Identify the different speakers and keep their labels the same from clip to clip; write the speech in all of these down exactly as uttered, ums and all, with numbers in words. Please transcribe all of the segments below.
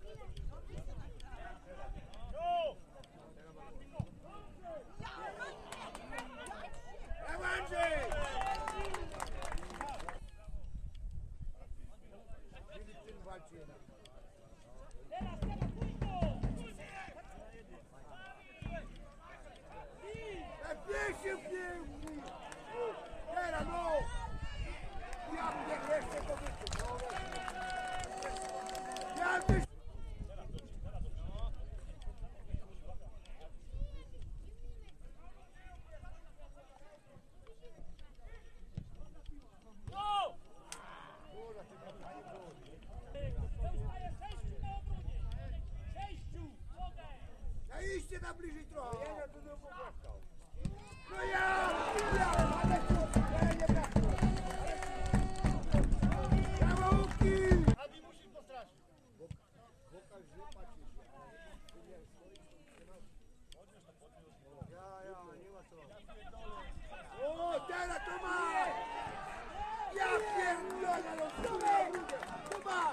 Speaker 1: Idźcie na bliżej trochę. Ja tu nie pogłaskał. No ja! Ja! Ale tu! Ja nie brakło. Jałoki! Adi musisz postraszyć. Wokal żypa ci się. Ja, ja, nie ma co. O, teraz to masz! Ja pierdolę, no tu masz! Tu masz!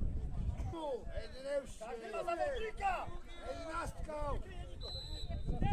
Speaker 2: Jedenastką!